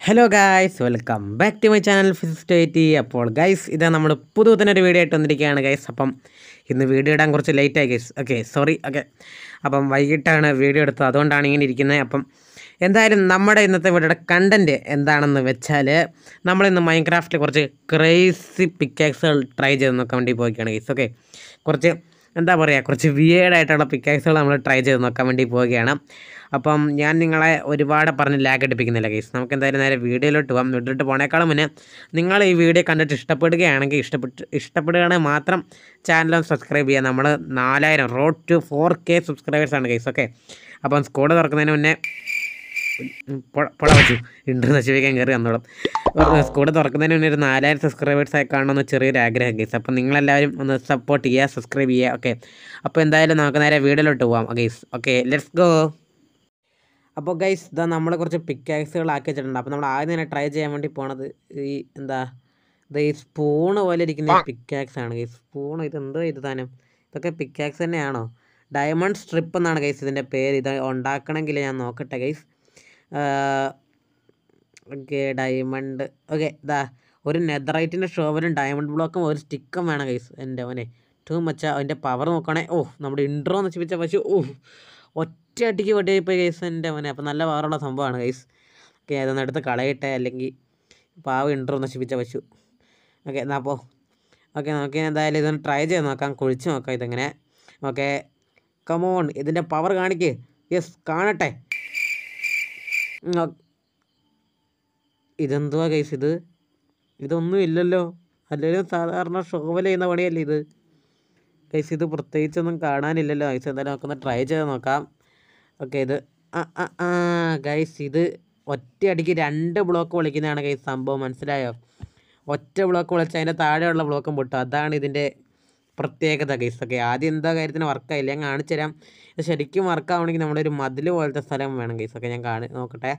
Hello guys, welcome back to my channel ഫിസിസ്റ്റ്. അപ്പോൾ guys, ഇതാ നമ്മൾ പുതുതനൊരു വീഡിയോ ആയിട്ട് വന്നിരിക്കുകയാണ് ഗൈസ്. അപ്പം ഇന്ന് വീഡിയോ ഇടാൻ കുറച്ച് ലേറ്റായി ഗൈസ്. സോറി. അപ്പം വൈകിട്ടാണ് വീഡിയോ എടുത്തത്, അതുകൊണ്ടാണ് ഇങ്ങനെ ഇരിക്കുന്നത്. അപ്പം എന്തായാലും നമ്മുടെ ഇന്നത്തെ വീഡിയോയുടെ കണ്ടൻറ്റ് എന്താണെന്ന് വെച്ചാൽ, നമ്മളിന്ന് മൈൻക്രാഫ്റ്റിൽ കുറച്ച് ക്രേസി പിക്കാക്സുകൾ ട്രൈ ചെയ്ത് നോക്കാൻ വേണ്ടി പോവുകയാണ് ഗൈസ്. കുറച്ച് എന്താ പറയുക, കുറച്ച് വിയേഡായിട്ടുള്ള പിക്കാക്സുകൾ നമ്മൾ ട്രൈ ചെയ്ത് നോക്കാൻ വേണ്ടി പോവുകയാണ്. അപ്പം ഞാൻ നിങ്ങളെ ഒരുപാട് പറഞ്ഞ് ലാഗ് അടിപ്പിക്കുന്നില്ല ഗൈസ്. നമുക്ക് എന്തായാലും നേരെ വീഡിയോയിലോട്ട് പോകാം. വീട്ടിലോട്ട് പോണേക്കാളും മുന്നേ നിങ്ങൾ ഈ വീഡിയോ കണ്ടിട്ട് ഇഷ്ടപ്പെടുകയാണെങ്കിൽ ഇഷ്ടപ്പെടുകയാണെങ്കിൽ മാത്രം ചാനലും സബ്സ്ക്രൈബ് ചെയ്യുക. നമ്മൾ 4000 റോഡ് ടു 4K സബ്സ്ക്രൈബേഴ്സാണ് ഗൈസ്. അപ്പം സ്കൂൾ തുറക്കുന്നതിന് മുന്നേ പുഴ വെച്ചു ഇൻട്രോ നശിപ്പിക്കാൻ കയറി വന്നോളും. സ്കൂൾ തുറക്കുന്നതിന് മുന്നേ ഒരു 4000 സബ്സ്ക്രൈബേഴ്സായി കാണണമെന്ന് ചെറിയൊരു ആഗ്രഹം ഗൈസ്. അപ്പം നിങ്ങളെല്ലാവരും ഒന്ന് സപ്പോർട്ട് ചെയ്യുക, സബ്സ്ക്രൈബ് ചെയ്യുക. അപ്പോൾ എന്തായാലും നമുക്ക് നേരെ വീഡിയോയിലോട്ട് പോകാം ഗൈസ്. Let's go. അപ്പോൾ ഗൈസ്, ഇതാ നമ്മൾ കുറച്ച് പിക്കാക്സുകളാക്കി വെച്ചിട്ടുണ്ട്. അപ്പോൾ നമ്മൾ ആദ്യം തന്നെ ട്രൈ ചെയ്യാൻ വേണ്ടി പോണത് ഈ സ്പൂണ് പോലെ ഇരിക്കുന്ന പിക്കാക്സ് ആണ് ഗൈസ്. ഇതെന്തോ ഇത് താനും, ഇതൊക്കെ പിക്കാക്സ് തന്നെയാണോ? ഡയമണ്ട് സ്ട്രിപ്പ് എന്നാണ് ഗൈസ് ഇതിൻ്റെ പേര്. ഇത് ഉണ്ടാക്കണമെങ്കിൽ ഞാൻ നോക്കട്ടെ ഗൈസ്. ഡയമണ്ട്. ഇതാ ഒരു നെതറൈറ്റിൻ്റെ ഷോവലും ഡയമണ്ട് ബ്ലോക്കും ഒരു സ്റ്റിക്കും വേണം ഗൈസ്. എൻ്റെ മോനെ ടൂ മച്ച. അതിൻ്റെ പവർ നോക്കണേ. നമ്മുടെ ഇൻട്രോ നശിപ്പിച്ച പശു ഒറ്റയടിക്ക് പൊട്ടിയപ്പോൾ ഗൈസ് എൻ്റെ മോനെ. അപ്പോൾ നല്ല പവറുള്ള സംഭവമാണ് ഗൈസ്. അതൊന്ന് എടുത്ത് കളയട്ടെ, അല്ലെങ്കിൽ പാവ ഇൻട്രോ നശിപ്പിച്ച പശു. എന്നാൽ അപ്പോൾ നമുക്ക് എന്തായാലും ഇതൊന്ന് ട്രൈ ചെയ്ത് നോക്കാം, കുഴിച്ച് നോക്കാം ഇതെങ്ങനെ. കമോൺ, ഇതിൻ്റെ പവർ കാണിക്ക്. യെസ്, കാണട്ടെ. ഇതെന്തുവാ ഗൈസ്? ഇതൊന്നും ഇല്ലല്ലോ. അല്ലെങ്കിൽ സാധാരണ ഷോവൽ ചെയ്യുന്ന പണിയല്ലേ ഇത് ഗൈസ്? ഇത് പ്രത്യേകിച്ചൊന്നും കാണാനില്ലല്ലോ ഗൈസ്. എന്തായാലും നമുക്കൊന്ന് ട്രൈ ചെയ്ത് നോക്കാം. ഇത് ഗൈസ്, ഇത് ഒറ്റയടിക്ക് 2 ബ്ലോക്ക് പൊളിക്കുന്നതാണ് ഗൈസ് സംഭവം. മനസ്സിലായോ? ഒറ്റ ബ്ലോക്ക് പൊളിച്ച് അതിൻ്റെ താഴെയുള്ള ബ്ലോക്കും പൊട്ടും. അതാണ് ഇതിൻ്റെ പ്രത്യേകത ഗൈസ്. ആദ്യം എന്താ കാര്യത്തിന് വർക്കായില്ല, ഞാൻ കാണിച്ചു തരാം. ഇത് ശരിക്കും വർക്കാവണമെങ്കിൽ നമ്മുടെ ഒരു മതിൽ പോലത്തെ സ്ഥലം വേണം ഗൈസ്. ഞാൻ നോക്കട്ടെ.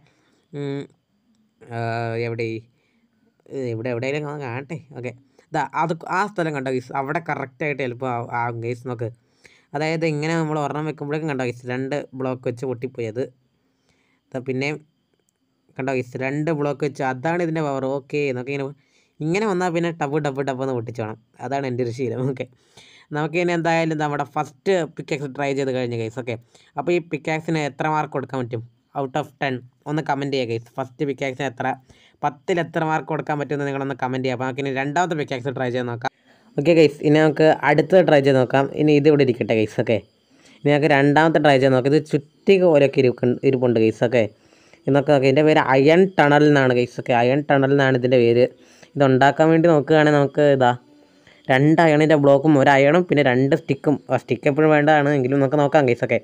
എവിടെയെങ്കിലും കാണട്ടെ. ആ സ്ഥലം കണ്ടോ ഗൈസ്? അവിടെ കറക്റ്റായിട്ട് ചിലപ്പോൾ ആകും ഗൈസ്. നോക്ക്, അതായത് ഇങ്ങനെ നമ്മൾ ഒരെണ്ണം വെക്കുമ്പോഴേക്കും കണ്ടോ ഗൈസ് 2 ബ്ലോക്ക് വെച്ച് പൊട്ടിപ്പോയത്. പിന്നെ കണ്ടോ ഗൈസ് 2 ബ്ലോക്ക് വെച്ച്. അതാണ് ഇതിൻ്റെ പവർ. നമുക്ക് ഇങ്ങനെ വന്നാൽ പിന്നെ ടപ്പ് എന്ന് പൊട്ടിച്ചോണം. അതാണ് എൻ്റെ ഒരു ശീലം. നമുക്കിനി എന്തായാലും നമ്മുടെ ഫസ്റ്റ് പിക്കാക്സ് ട്രൈ ചെയ്ത് കഴിഞ്ഞു ഗൈസ്. അപ്പോൾ ഈ പിക്കാക്സിന് എത്ര മാർക്ക് കൊടുക്കാൻ പറ്റും ഔട്ട് ഓഫ് 10 ഒന്ന് കമൻറ്റ് ചെയ്യുക ഗൈസ്. ഫസ്റ്റ് പിക്കാക്സിന് 10ൽ എത്ര മാർക്ക് കൊടുക്കാൻ പറ്റുമെന്ന് നിങ്ങളൊന്ന് കമൻറ്റ് ചെയ്യുക. അപ്പോൾ നമുക്കിനി രണ്ടാമത്തെ പിക്കാക്സ് ട്രൈ ചെയ്ത് നോക്കാം. ഗൈസ്, ഇനി നമുക്ക് അടുത്തത് ട്രൈ ചെയ്ത് നോക്കാം. ഇനി ഇത് ഇവിടെ ഇരിക്കട്ടെ ഗൈസ്. ഇനി നമുക്ക് രണ്ടാമത്തെ ട്രൈ ചെയ്ത് നോക്കാം. ഇത് ചുറ്റിക പോലെയൊക്കെ ഇരിപ്പുണ്ട് ഗൈസ്. ഇന്നൊക്കെ ഇതിൻ്റെ പേര് അയൺ ടണൽ എന്നാണ് ഗൈസ്. അയൺ ടണൽ എന്നാണ് ഇതിൻ്റെ പേര്. ഇതുണ്ടാക്കാൻ വേണ്ടി നോക്കുകയാണെങ്കിൽ നമുക്ക് 2 അയണിൻ്റെ ബ്ലോക്കും 1 അയണും പിന്നെ 2 സ്റ്റിക്കും. സ്റ്റിക്ക് എപ്പോഴും വേണ്ടതാണ്, എങ്കിലും നമുക്ക് നോക്കാം ഗൈസ്.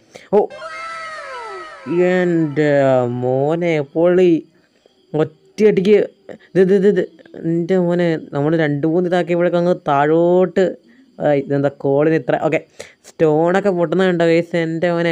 എൻ്റെ മോനെ പൊളി. ഒറ്റയടിക്ക് ഇത് എൻ്റെ മോനെ നമ്മൾ 2-3 ഇതാക്കിയപ്പോഴേക്കും അങ്ങ് താഴോട്ട്. ഇതെന്താ കോളിന് ഇത്ര? സ്റ്റോണൊക്കെ പൊട്ടുന്നുണ്ടോ ഗൈസ്? എൻ്റെ മോനെ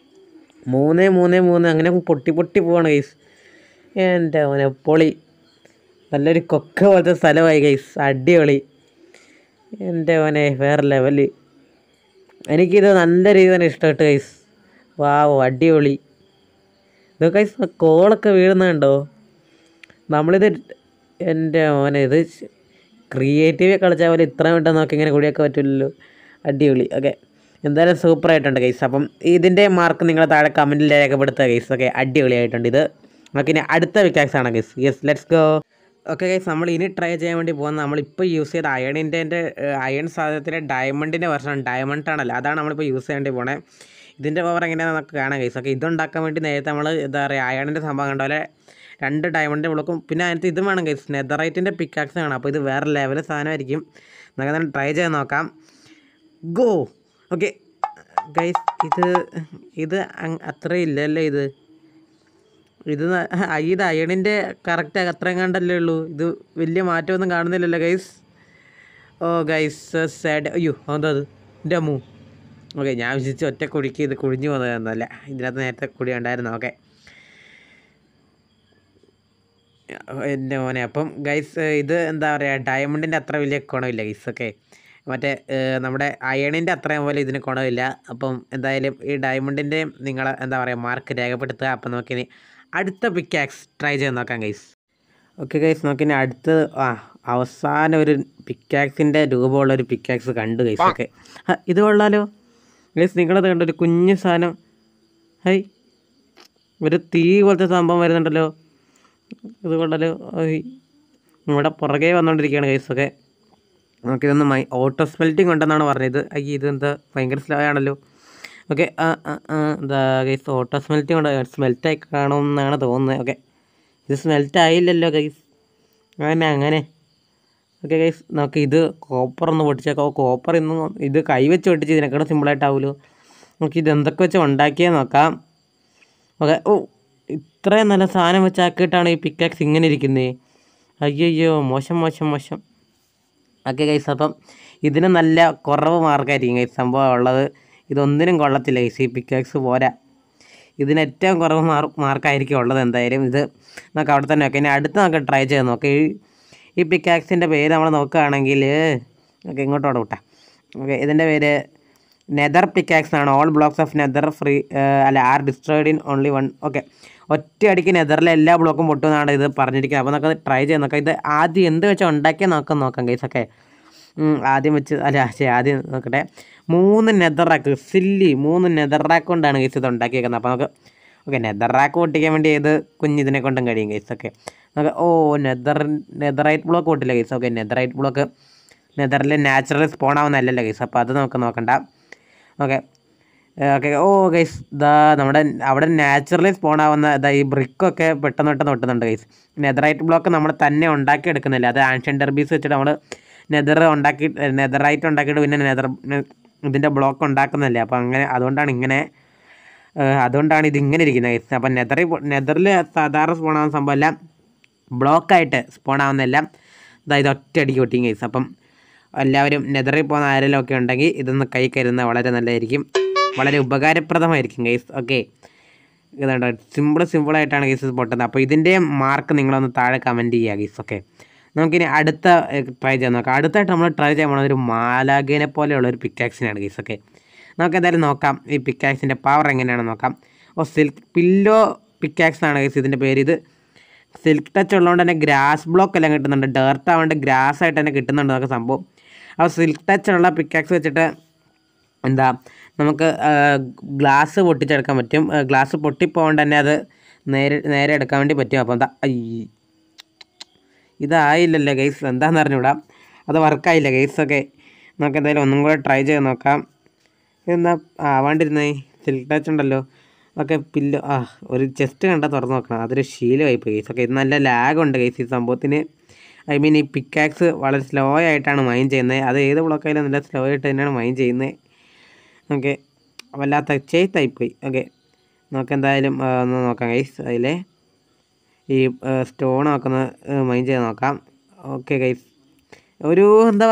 3 അങ്ങനെ പൊട്ടി പോവാണ് ഗൈസ്. എൻ്റെ മോനെ പൊളി. നല്ലൊരു കൊക്ക പോലത്തെ സ്ഥലമായി ഗൈസ്. അടിപൊളി. എൻ്റെ മോനെ വേറെ ലെവല്. എനിക്കിത് നല്ല രീതിയിൽ തന്നെ ഇഷ്ടപ്പെട്ടു ഗൈസ്. അടിപൊളി. ഇത് ഗൈസ് കോളൊക്കെ വീഴുന്നുണ്ടോ? നമ്മളിത് എൻ്റെ മോനെ ഇത് ക്രിയേറ്റീവ് കളിച്ചാൽ പോലെ ഇത്ര മിനിറ്റ് നോക്കി ഇങ്ങനെ കൂടിയൊക്കെ പറ്റില്ലല്ലോ. അടിപൊളി. എന്തായാലും സൂപ്പറായിട്ടുണ്ട് ഗൈസ്. അപ്പം ഇതിൻ്റെ മാർക്ക് നിങ്ങൾ താഴെ കമൻറ്റിൽ രേഖപ്പെടുത്തുക ഗൈസ്. അടിപൊളിയായിട്ടുണ്ട് ഇത്. നമുക്കിനി അടുത്ത പിക്കാക്സ് ആണ് guys. Yes, let's go. Guys, നമ്മൾ ഇനി ട്രൈ ചെയ്യാൻ വേണ്ടി പോകുന്നത് നമ്മളിപ്പോൾ യൂസ് ചെയ്ത അയൺ സാധനത്തിൻ്റെ ഡയമണ്ടിൻ്റെ വെർഷൻ, ഡയമണ്ട് ആണല്ലോ, അതാണ് നമ്മളിപ്പോൾ യൂസ് ചെയ്യേണ്ടി പോണേ. ഇതിൻ്റെ പവർ എങ്ങനെയാണെന്ന് നമുക്ക് കാണാം ഗൈസ്. ഇതുണ്ടാക്കാൻ വേണ്ടി നേരത്തെ നമ്മൾ എന്താ പറയുക, അയണിൻ്റെ സംഭവം കണ്ട പോലെ 2 ഡയമണ്ട് ബ്ലോക്കും പിന്നെ അതിനകത്ത് ഇതും വേണം ഗൈസ്. നെതറൈറ്റിൻ്റെ പിക്കാക്സ് ആണ്. അപ്പോൾ ഇത് വേറെ ലെവൽ സാധനമായിരിക്കും. നമുക്ക് ട്രൈ ചെയ്ത് നോക്കാം. ഗോ. ഗൈസ്, ഇത് അത്ര ഇല്ലല്ലേ? ഇത് അയണിൻ്റെ കറക്റ്റ് അത്രയും കണ്ടല്ലേ ഉള്ളൂ. ഇത് വലിയ മാറ്റമൊന്നും കാണുന്നില്ലല്ലോ ഗൈസ്. Guys sad. എന്താ അത്? എൻ്റെ അമ്മു. ഞാൻ വിചാരിച്ച് ഒറ്റ കുഴിക്ക് ഇത് കുഴിഞ്ഞു പോകുന്നതെന്നല്ല. ഇതിനകത്ത് നേരത്തെ കുഴി ഉണ്ടായിരുന്നു. എൻ്റെ മോനെ. അപ്പം ഗൈസ്, ഇത് എന്താ പറയുക, ഡയമണ്ടിൻ്റെ അത്ര വലിയ ഗുണമില്ല ഗൈസ്. മറ്റേ നമ്മുടെ അയണിൻ്റെ അത്രയും പോലെ ഇതിന് ഗുണമില്ല. അപ്പം എന്തായാലും ഈ ഡയമണ്ടിൻ്റെയും നിങ്ങൾ എന്താ പറയുക മാർക്ക് രേഖപ്പെടുത്തുക. അപ്പം നമുക്കിനി അടുത്ത പിക്കാക്സ് ട്രൈ ചെയ്ത് നോക്കാം ഗൈസ്. ഓക്കെ ഗൈസ്, നമുക്കിനി അടുത്ത് അവസാനം ഒരു പിക്കാക്സിൻ്റെ രൂപമുള്ള ഒരു പിക്കാക്സ് കണ്ടു ഗൈസ്. ഓക്കെ, ഇത് കൊള്ളാലോ ഗൈസ്. നിങ്ങളത് കണ്ട ഒരു കുഞ്ഞു സാധനം, ഹൈ, ഒരു തീ പോലത്തെ സംഭവം വരുന്നുണ്ടല്ലോ. ഇത് കൊള്ളാലോ. നമ്മുടെ പുറകെ വന്നുകൊണ്ടിരിക്കുകയാണ് ഗൈസ്. ഒക്കെ നമുക്കിതൊന്ന് ഓട്ടോ സ്മെൽറ്റിംഗ് ഉണ്ടെന്നാണ് പറഞ്ഞത്. ഇതെന്താ ഭയങ്കര സ്ലോ ആണല്ലോ. ഓക്കെ, എന്താ ഗൈസ്, ഓട്ടോ സ്മെൽറ്റിംഗ് ഉണ്ട്, സ്മെൽറ്റായി കാണുമെന്നാണ് തോന്നുന്നത്. ഓക്കെ, ഇത് സ്മെൽറ്റ് ആയില്ലല്ലോ ഗൈസ്. അങ്ങനെ ഓക്കെ ഗൈസ്, നമുക്ക് ഇത് കോപ്പർ ഒന്ന് പൊട്ടിച്ചേക്കാം. കോപ്പർ ഇന്ന് ഇത് കൈവച്ച് പൊട്ടിച്ച് ഇതിനെക്കാളും സിമ്പിളായിട്ടാവുമല്ലോ. നമുക്ക് ഇത് എന്തൊക്കെ വെച്ച് ഉണ്ടാക്കിയാൽ നോക്കാം. ഓക്കെ, ഇത്രയും നല്ല സാധനം വെച്ചാക്കിയിട്ടാണ് ഈ പിക്കാക്സ് ഇങ്ങനെ ഇരിക്കുന്നത്. അയ്യോ, മോശം. ഓക്കെ ഗൈസ്, അപ്പം ഇതിന് നല്ല കുറവ് മാർക്കായിരിക്കും ഗൈസ് സംഭവം ഉള്ളത്. ഇതൊന്നിനും കൊള്ളത്തില്ല ഗൈസ്, ഈ പിക്കാക്സ് പോരാ. ഇതിന് ഏറ്റവും കുറവ് മാർക്കായിരിക്കും ഉള്ളത്. എന്തായാലും ഇത് നമുക്ക് അവിടെ തന്നെ നോക്കാം. ഇനി അടുത്ത് നമുക്ക് ട്രൈ ചെയ്ത് നോക്കാം. ഈ പിക്കാക്സിൻ്റെ പേര് നമ്മൾ നോക്കുകയാണെങ്കിൽ, ഓക്കെ ഇങ്ങോട്ടോടെ വിട്ടാം. ഓക്കെ, ഇതിൻ്റെ പേര് നെതർ പിക്കാക്സ് ആണ്. All blocks of nether are destroyed in only one. Okay, ഒറ്റയടിക്ക് നെതറിലെ എല്ലാ ബ്ലോക്കും പൊട്ടുമെന്നാണ് ഇത് പറഞ്ഞിരിക്കുന്നത്. അപ്പോൾ നമുക്ക് ട്രൈ ചെയ്ത് നോക്കാം. ഇത് ആദ്യം എന്ത് വെച്ചാൽ ഉണ്ടാക്കിയാൽ നോക്കാം ഗൈസ്. ഒക്കെ ആദ്യം നോക്കട്ടെ. 3 നെതറാക്ക് സില്ലി 3 നെതറാക്ക് കൊണ്ടാണ് ഗൈസ് ഇത് ഉണ്ടാക്കിയേക്കുന്നത്. അപ്പോൾ നമുക്ക് ഓക്കെ, നെതറാക്ക് പൊട്ടിക്കാൻ വേണ്ടി ഏത് കുഞ്ഞിതിനെ കൊണ്ടും കഴിയും ഗൈസ്. ഒക്കെ നമുക്ക് നെതറൈറ്റ് ബ്ലോക്ക് പൊട്ടില്ല ഗൈസ്. ഓക്കെ, നെതറൈറ്റ് ബ്ലോക്ക് നെതറിൽ നാച്ചുറൽ സ്പോൺ ആവുന്നതല്ലല്ലോ ഗൈസ്. അപ്പോൾ അത് നമുക്ക് നോക്കണ്ട. ഓക്കെ ഗൈസ്, നമ്മുടെ അവിടെ നാച്ചുറലി സ്പോൺ ആവുന്ന ഈ ബ്രിക്കൊക്കെ പെട്ടെന്ന് ഒട്ടുന്നുണ്ട് ഗൈസ്. നെതറൈറ്റ് ബ്ലോക്ക് നമ്മൾ തന്നെ ഉണ്ടാക്കിയെടുക്കുന്നില്ല. അത് ആൻഷ്യൻ ഡെർബീസ് വെച്ചിട്ട് നമ്മൾ നെതറൈറ്റ് ഉണ്ടാക്കിയിട്ട് പിന്നെ ഇതിൻ്റെ ബ്ലോക്ക് ഉണ്ടാക്കുന്നില്ല. അപ്പോൾ അങ്ങനെ അതുകൊണ്ടാണ് ഇതിങ്ങനെ ഇരിക്കുന്നത് ഗൈസ്. അപ്പം നെതറിൽ സാധാരണ സ്പോൺ ആവുന്ന സംഭവമല്ല, ബ്ലോക്കായിട്ട് സ്പോൺ ആവുന്നതെല്ലാം ഇത് ഒറ്റയടിക്ക് പൊട്ടിയും ഗൈസ്. അപ്പം എല്ലാവരും നെതറിൽ പോകുന്ന ആരെങ്കിലും ഒക്കെ ഉണ്ടെങ്കിൽ ഇതൊന്ന് കൈ കരുതുന്നത് വളരെ നല്ലതായിരിക്കും, വളരെ ഉപകാരപ്രദമായിരിക്കും ഗൈസ്. ഓക്കെ, ഇതുണ്ട്, സിമ്പിളായിട്ടാണ് ഗൈസ് പൊട്ടുന്നത്. അപ്പോൾ ഇതിൻ്റെ മാർക്ക് നിങ്ങളൊന്ന് താഴെ കമൻറ്റ് ചെയ്യുക ഗൈസ്. ഓക്കെ, നമുക്കിനി അടുത്ത ട്രൈ ചെയ്യാൻ നോക്കാം. അടുത്തായിട്ട് നമ്മൾ ട്രൈ ചെയ്യാൻ പോകുന്നത് ഒരു മാലാഖേനെ പോലെയുള്ളൊരു പിക്കാക്സിനാണ് ഗൈസ്. ഓക്കെ, നമുക്ക് എന്തായാലും നോക്കാം ഈ പിക്കാക്സിൻ്റെ പവർ എങ്ങനെയാണെന്ന് നോക്കാം. സിൽക്ക് പില്ലോ പിക്കാക്സ് ആണ് ഗൈസ് ഇതിൻ്റെ പേര്. ഇത് സിൽക്ക് ടച്ച് ഉള്ളതുകൊണ്ട് തന്നെ ഗ്രാസ് ബ്ലോക്ക് എല്ലാം കിട്ടുന്നുണ്ട്. ഡേർട്ട് ആവേണ്ട ഗ്രാസ് ആയിട്ട് തന്നെ കിട്ടുന്നുണ്ട് നമുക്ക് സംഭവം. അപ്പോൾ സിൽക്ക് ടച്ച് ഉള്ള പിക്കാക്സ് വെച്ചിട്ട് നമുക്ക് ഗ്ലാസ് പൊട്ടിച്ചെടുക്കാൻ പറ്റും. ഗ്ലാസ് പൊട്ടിപ്പോകൊണ്ട് തന്നെ അത് നേരെ എടുക്കാൻ വേണ്ടി പറ്റും. അപ്പോൾ ഇതായില്ലല്ലേ ഗൈസ്, എന്താണെന്ന് അറിഞ്ഞൂടാ, അത് വർക്കായില്ല ഗൈസ്. ഒക്കെ നമുക്ക് എന്തായാലും ഒന്നും കൂടെ ട്രൈ ചെയ്ത് നോക്കാം. ഇതെന്താ ആവാണ്ടിരുന്നേ, സിൽക്ക് ടച്ച് ഉണ്ടല്ലോ. ഓക്കെ, ഒരു ചെസ്റ്റ് കണ്ടാൽ തുറന്ന് നോക്കണം, അതൊരു ശീലമായിപ്പോയി ഗൈസ്. ഓക്കെ, ഇത് നല്ല ലാഗുണ്ട് ഗൈസ് ഈ സംഭവത്തിന്. ഈ പിക്കാക്സ് വളരെ സ്ലോ ആയിട്ടാണ് മൈൻ ചെയ്യുന്നത്. അത് ഏത് ബ്ലോക്കായാലും നല്ല സ്ലോ ആയിട്ട് തന്നെയാണ് മൈൻ ചെയ്യുന്നത്. ഓക്കെ, വല്ലാത്ത ചെയ്ത്തായിപ്പോയി. ഓക്കെ, നമുക്ക് എന്തായാലും ഒന്ന് നോക്കാം ഗൈസ്. അതിലെ ഈ സ്റ്റോൺ ആക്കുന്ന മൈൻ ചെയ്ത് നോക്കാം. ഓക്കെ ഗൈസ്, ഒരു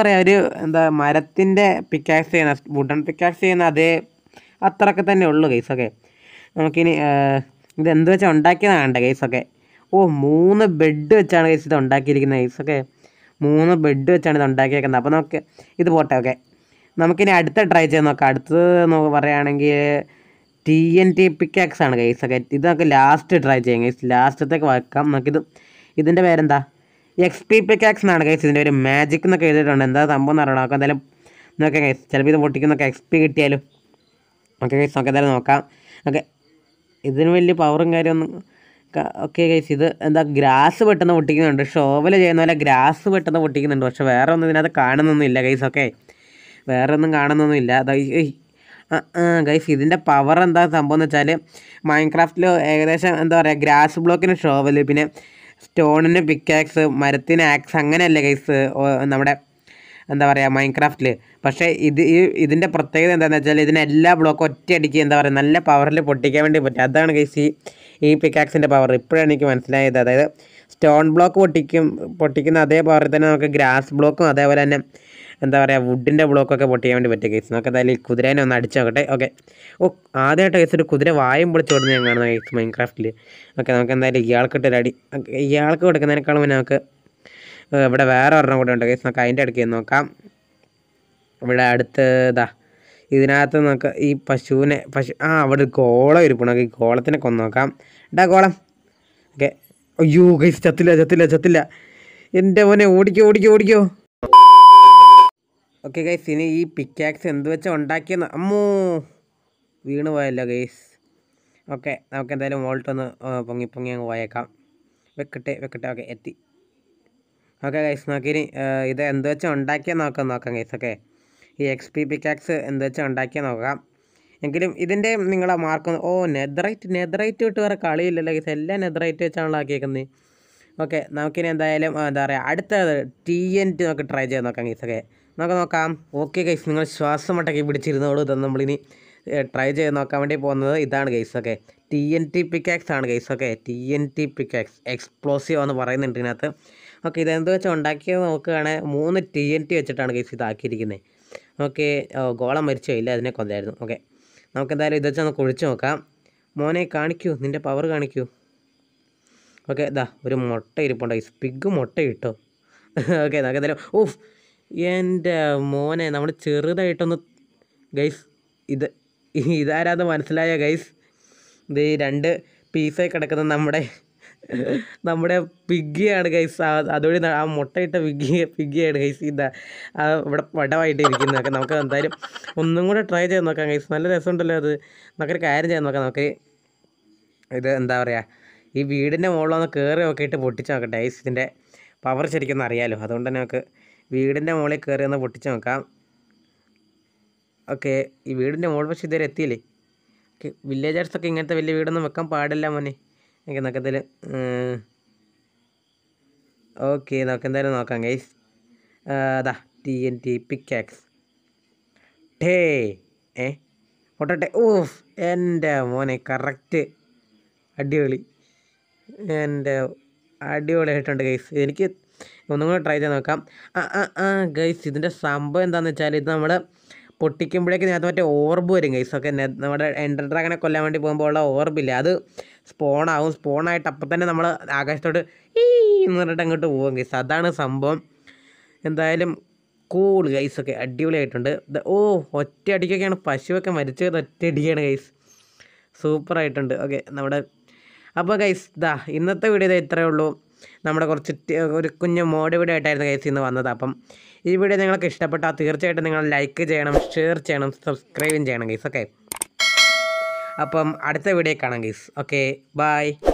മരത്തിൻ്റെ പിക്കാക്സ് ചെയ്യുന്ന, വുഡൻ പിക്കാക്സ് ചെയ്യുന്ന അത്രയൊക്കെ തന്നെ ഉള്ളൂ ഗൈസ്. ഓക്കെ, നമുക്കിനി ഇതെന്ത് വെച്ചാൽ ഉണ്ടാക്കിയതാണ് കണ്ടേ ഗൈസ്. ഒക്കെ 3 ബെഡ് വെച്ചാണ് ഗൈസ് ഇത് ഉണ്ടാക്കിയിരിക്കുന്നത് ഗൈസ്. ഒക്കെ 3 ബെഡ് വെച്ചാണ് ഇത് ഉണ്ടാക്കിയേക്കുന്നത്. അപ്പോൾ നമുക്ക് ഇത് പോട്ടെ. ഓക്കെ, നമുക്കിനി അടുത്ത ട്രൈ ചെയ്ത് നോക്കാം. അടുത്തത് പറയുകയാണെങ്കിൽ TNT പിക്കാക്സ് ആണ് ഗൈസ്. ഒക്കെ ഇത് നമുക്ക് ലാസ്റ്റ് ട്രൈ ചെയ്യാം ഗൈസ്, ലാസ്റ്റത്തേക്ക് വെക്കാം. ഇതിൻ്റെ പേരെന്താ, XP പിക്കാക്സ് എന്നാണ് ഗൈസ് ഇതിൻ്റെ ഒരു മാജിക് എന്നൊക്കെ എഴുതിയിട്ടുണ്ട്. എന്താ സംഭവം എന്ന് അറിയണം. നമുക്ക് എന്തായാലും നോക്കാം ഗൈസ്, ചിലപ്പോൾ ഇത് പൊട്ടിക്കുന്നൊക്കെ XP കിട്ടിയാലും. ഓക്കെ ഗൈസ്, നമുക്ക് എന്തായാലും നോക്കാം. ഓക്കെ, ഇതിന് വലിയ പവറും കാര്യമൊന്നും. ഓക്കെ ഗൈസ്, ഇത് ഗ്രാസ് പെട്ടെന്ന് പൊട്ടിക്കുന്നുണ്ട്. ഷോവൽ ചെയ്യുന്ന പോലെ ഗ്രാസ് പെട്ടെന്ന് പൊട്ടിക്കുന്നുണ്ട്. പക്ഷേ വേറെ ഒന്നും ഇതിനകത്ത് കാണുന്നൊന്നുമില്ല ഗൈസ്. ഓക്കെ, വേറെ ഒന്നും കാണുന്നൊന്നുമില്ല. ഗൈസ്, ഇതിൻ്റെ പവർ എന്താ സംഭവം എന്ന് വെച്ചാൽ, മൈൻക്രാഫ്റ്റിൽ ഏകദേശം ഗ്രാസ് ബ്ലോക്കിന് ഷോവൽ, പിന്നെ സ്റ്റോണിന് പിക്കാക്സ്, മരത്തിന് ആക്സ്, അങ്ങനെയല്ലേ ഗൈസ് നമ്മുടെ മൈൻക്രാഫ്റ്റിൽ. പക്ഷേ ഇതിൻ്റെ പ്രത്യേകത എന്താണെന്ന് വെച്ചാൽ, ഇതിനെല്ലാ ബ്ലോക്കും ഒറ്റയടിക്ക് നല്ല പവറിൽ പൊട്ടിക്കാൻ വേണ്ടി പറ്റും. അതാണ് ഗൈസ് ഈ പിക്കാക്സിൻ്റെ പവർ. ഇപ്പോഴാണ് എനിക്ക് മനസ്സിലായത്. അതായത് സ്റ്റോൺ ബ്ലോക്ക് പൊട്ടിക്കുന്ന അതേ പവറിൽ തന്നെ നമുക്ക് ഗ്രാസ് ബ്ലോക്കും അതേപോലെ തന്നെ വുഡിൻ്റെ ബ്ലോക്കൊക്കെ പൊട്ടിക്കാൻ വേണ്ടി പറ്റും ഗൈസ്. നമുക്ക് എന്തായാലും ഈ കുതിരേനെ ഒന്ന് അടിച്ചു നോക്കട്ടെ. ഓക്കെ, ആദ്യമായിട്ട് ഗൈസ് ഒരു കുതിര വായും പൊളിച്ച് കൊടുത്ത് ഞാൻ കാണുന്നത് ഗൈസ് മൈൻക്രാഫ്റ്റിൽ. ഓക്കെ, നമുക്ക് എന്തായാലും ഇയാൾക്ക് കൊടുക്കുന്നതിനേക്കാളും പിന്നെ നമുക്ക് ഇവിടെ വേറെ ഒരെണ്ണം കൂടെ ഉണ്ട് ഗൈസ്. നമുക്ക് അതിൻ്റെ അടുത്ത് നോക്കാം. ഇവിടെ അടുത്ത് ഇതിനകത്ത് നമുക്ക് ഈ അവിടെ ഒരു ഗോളം ഇരിപ്പുണ്ട്. ഈ ഗോളത്തിനെ കൊന്ന് നോക്കാം. ഗോളം. ഓക്കെ, അയ്യോ ഗൈസ്, ചത്തില്ല. എൻ്റെ മോനെ ഓടിക്കോ. ഓക്കെ ഗൈസ്, ഇനി ഈ പിക്കാക്സ് എന്ത് വെച്ചാൽ ഉണ്ടാക്കിയെന്ന് അമ്മോ വീണ് പോയല്ലോ ഗൈസ്. ഓക്കെ, നമുക്ക് എന്തായാലും വോൾട്ടൊന്ന് പൊങ്ങി അങ്ങ് പോയേക്കാം. വെക്കട്ടെ. ഓക്കെ, എത്തി. ഓക്കെ ഗൈസ്, നോക്കിനി ഇത് എന്ത് വെച്ചാൽ ഉണ്ടാക്കിയെന്ന് നോക്കാം ഗൈസ്. ഓക്കെ, ഈ XP പിക്കാക്സ് എന്ത് വെച്ചാൽ ഉണ്ടാക്കിയാൽ നോക്കാം. എങ്കിലും ഇതിൻ്റെ നിങ്ങളെ മാർക്ക് നെതറൈറ്റ് വിട്ട് വേറെ കളിയില്ലല്ലോ ഗൈസ്, എല്ലാം നെതറൈറ്റ് വെച്ചാണല്ലോ ആക്കിയേക്കുന്നത്. ഓക്കെ, നമുക്കിനി എന്തായാലും എന്താ പറയുക, അടുത്തത് TNT നമുക്ക് ട്രൈ ചെയ്ത് നോക്കാം ഗൈസ്. ഓക്കെ, നോക്കാം. ഓക്കെ ഗൈസ്, നിങ്ങൾ ശ്വാസം മട്ടൊക്കെ പിടിച്ചിരുന്നോളൂ. ഇത് നമ്മളിനി ട്രൈ ചെയ്ത് നോക്കാൻ വേണ്ടി പോകുന്നത് ഇതാണ് ഗൈസ്. ഓക്കെ, TNT പിക്കാക്സ് ആണ് guys. Okay, TNT pickaxe explosive എന്ന് പറയുന്നുണ്ട് ഇതിനകത്ത്. ഓക്കെ, ഇതെന്ത് വെച്ചാൽ ഉണ്ടാക്കിയത് നോക്കുകയാണെങ്കിൽ 3 TNT വെച്ചിട്ടാണ് ഗൈസ് ഇതാക്കിയിരിക്കുന്നത്. ഓക്കെ, ഗോളം മരിച്ചോ ഇല്ല, അതിനെ കൊല്ലായിരുന്നു. ഓക്കെ, നമുക്കെന്തായാലും ഇത് വെച്ചൊന്ന് കുഴിച്ച് നോക്കാം. മോനെ കാണിക്കൂ, നിൻ്റെ പവർ കാണിക്കൂ. ഓക്കെ, ഇതാ ഒരു മുട്ട ഇരിപ്പുണ്ട് ഗൈസ്. പിഗ് മുട്ട ഇട്ടോ. ഓക്കെ, നമുക്കെന്തായാലും എൻ്റെ മോനെ നമ്മൾ ചെറുതായിട്ടൊന്ന് ഗൈസ്, ഇതാരാന്ന് മനസ്സിലായോ ഗൈസ്? ഇത് 2 പീസായി കിടക്കുന്ന നമ്മുടെ പിഗ്ഗിയാണ് ഗൈസ്. അതുവഴി ആ മുട്ടയിട്ട പിഗ്ഗിയാണ് ഗൈസ്. ഇവിടെ പടമായിട്ട് ഇരിക്കുന്നതൊക്കെ. നമുക്ക് എന്തായാലും ഒന്നും കൂടെ ട്രൈ ചെയ്ത് നോക്കാം ഗൈസ്. നല്ല രസമുണ്ടല്ലോ അത്. നമുക്കൊരു കാര്യം ചെയ്ത് നോക്കാം. നമുക്ക് ഇത് എന്താ പറയുക, ഈ വീടിൻ്റെ മുകളിലൊന്ന് കയറി നോക്കിയിട്ട് പൊട്ടിച്ച് നോക്കട്ടെ ഗൈസ്. ഇതിൻ്റെ പവർ ശരിക്കും അറിയാമല്ലോ, അതുകൊണ്ട് തന്നെ നമുക്ക് വീടിൻ്റെ മുകളിൽ കയറി ഒന്ന് പൊട്ടിച്ച് നോക്കാം. ഓക്കെ, ഈ വീടിൻ്റെ മുകളിൽ പക്ഷേ ഇതുവരെ എത്തിയില്ലേ. ഓക്കെ, വില്ലേജേഴ്സൊക്കെ ഇങ്ങനത്തെ വലിയ വീടൊന്നും വെക്കാൻ പാടില്ല മോനെ. എനിക്ക് നോക്കത്തില്. ഓക്കെ, നമുക്കെന്തായാലും നോക്കാം ഗൈസ്. അതാ TNT പിക്കാക്സ് പൊട്ടട്ടെ. എൻ്റെ മോനെ കറക്റ്റ്, അടിപൊളി. എൻ്റെ അടിപൊളിയായിട്ടുണ്ട് ഗൈസ്. എനിക്ക് ഒന്നും കൂടെ ട്രൈ ചെയ്ത് നോക്കാം. ഗൈസ്, ഇതിൻ്റെ സംഭവം എന്താണെന്ന് വെച്ചാൽ, ഇത് നമ്മൾ പൊട്ടിക്കുമ്പോഴേക്കും ഇതിനകത്ത് മറ്റേ ഓർബ് വരും ഗൈസ്. ഒക്കെ നമ്മുടെ എൻഡർ ഡ്രാഗനെ കൊല്ലാൻ വേണ്ടി പോകുമ്പോൾ ഉള്ള ഓർബില്ല, അത് സ്പോണാവും. സ്പോണായിട്ട് അപ്പം തന്നെ നമ്മൾ ആകാശത്തോട്ട് എന്ന് പറഞ്ഞിട്ട് അങ്ങോട്ട് പോകും ഗൈസ്. അതാണ് സംഭവം. എന്തായാലും കൂൾ ഗൈസ്. ഒക്കെ അടിപൊളിയായിട്ടുണ്ട്. ഒറ്റ അടിക്കൊക്കെയാണ് പശുവൊക്കെ മരിച്ചത്. ഒറ്റ അടിയാണ് ഗൈസ്. സൂപ്പറായിട്ടുണ്ട്. ഓക്കെ, അപ്പോൾ ഗൈസ് ഇന്നത്തെ വീഡിയോ ഇത്രയേ ഉള്ളൂ. നമ്മുടെ ഒരു കുഞ്ഞ് മോഡ് വീഡിയോ ആയിട്ടായിരുന്നു ഗൈസ് ഇന്ന് വന്നത്. അപ്പം ഈ വീഡിയോ നിങ്ങൾക്ക് ഇഷ്ടപ്പെട്ടാൽ തീർച്ചയായിട്ടും നിങ്ങൾ ലൈക്ക് ചെയ്യണം, ഷെയർ ചെയ്യണം, സബ്സ്ക്രൈബും ചെയ്യണം ഗൈസ്. ഓക്കെ, അപ്പം അടുത്ത വീഡിയോ കാണാം ഗൈസ്. Okay, by.